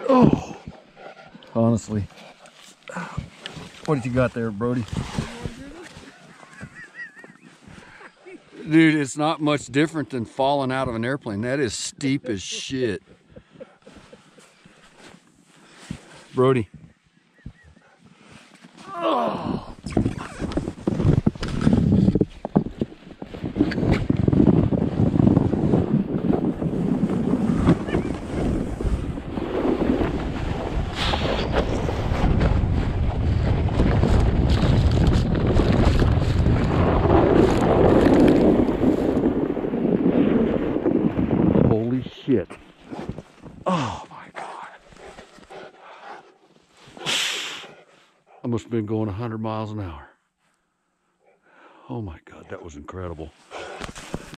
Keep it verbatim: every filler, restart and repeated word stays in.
Oh, honestly. What did you got there, Brody? Dude, it's not much different than falling out of an airplane. That is steep as shit. Brody. Oh. Holy shit. Oh my God. I must have been going a hundred miles an hour. Oh my God, that was incredible.